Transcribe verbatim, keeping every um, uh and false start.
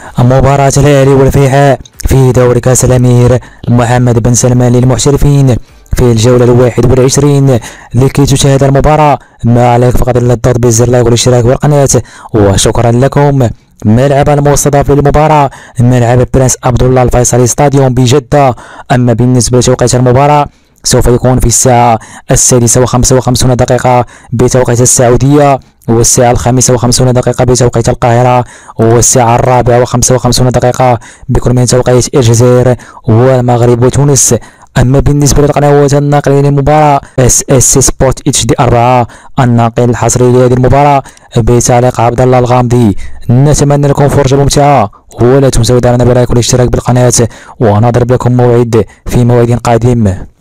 مباراة الأهلي والفيحاء في دوري كأس الأمير محمد بن سلمان للمحترفين في الجولة الواحد والعشرين. لكي تشاهد المباراة ما عليك فقط إلا الضغط بزر لايك والاشتراك بالقناة، وشكرا لكم. ملعب المستضاف للمباراة ملعب برنس عبد الله الفيصلي ستاديوم بجدة. أما بالنسبة لتوقيت المباراة سوف يكون في الساعة السادسة وخمسة وخمسون دقيقة بتوقيت السعودية، والساعة الخامسة وخمسون دقيقة بتوقيت القاهرة، والساعة الرابعة وخمسة وخمسون دقيقة بكل من توقيت الجزائر والمغرب وتونس. أما بالنسبة للقنوات الناقلة للمباراة اس اس سبورت اتش دي أربعة الناقل الحصري لهذه المباراة بتعليق عبد الله الغامدي. نتمنى لكم فرجة ممتعة، ولا تنسوا دعمنا باللايك والاشتراك بالقناة، ونضرب لكم موعد في موعد قادم.